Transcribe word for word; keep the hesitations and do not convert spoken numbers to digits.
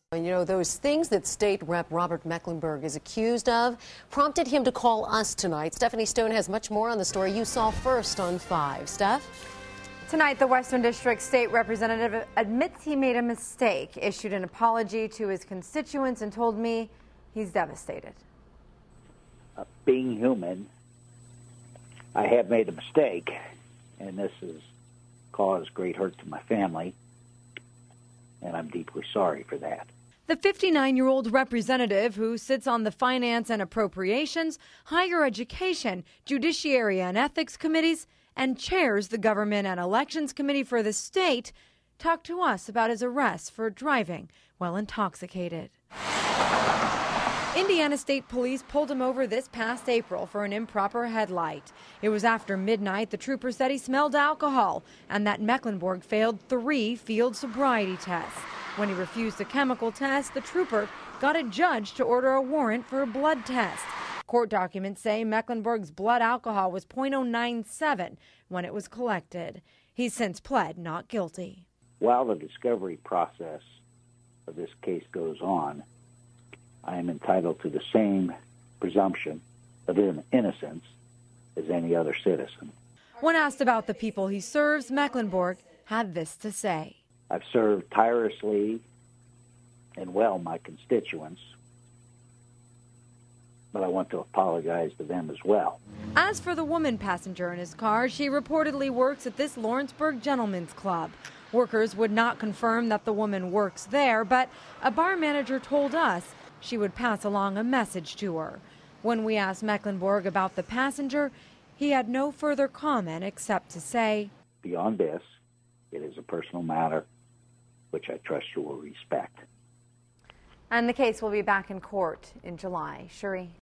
You know, those things that State Rep Robert Mecklenborg is accused of prompted him to call us tonight. Stephanie Stone has much more on the story you saw first on five. Steph? Tonight, the Western District State Representative admits he made a mistake, issued an apology to his constituents, and told me he's devastated. Uh, being human, I have made a mistake, and this has caused great hurt to my family, and I'm deeply sorry for that. The fifty-nine-year-old representative, who sits on the Finance and Appropriations, Higher Education, Judiciary and Ethics Committees, and chairs the Government and Elections Committee for the state, talked to us about his arrest for driving while intoxicated. Indiana State Police pulled him over this past April for an improper headlight. It was after midnight the trooper said he smelled alcohol and that Mecklenborg failed three field sobriety tests. When he refused a chemical test, the trooper got a judge to order a warrant for a blood test. Court documents say Mecklenborg's blood alcohol was point oh nine seven when it was collected. He's since pled not guilty. While the discovery process of this case goes on, I am entitled to the same presumption of innocence as any other citizen. When asked about the people he serves, Mecklenborg had this to say. I've served tirelessly and well my constituents, but I want to apologize to them as well. As for the woman passenger in his car, she reportedly works at this Lawrenceburg Gentlemen's Club. Workers would not confirm that the woman works there, but a bar manager told us she would pass along a message to her. When we asked Mecklenborg about the passenger, he had no further comment except to say, beyond this, it is a personal matter which I trust you will respect. And the case will be back in court in July. Shuri?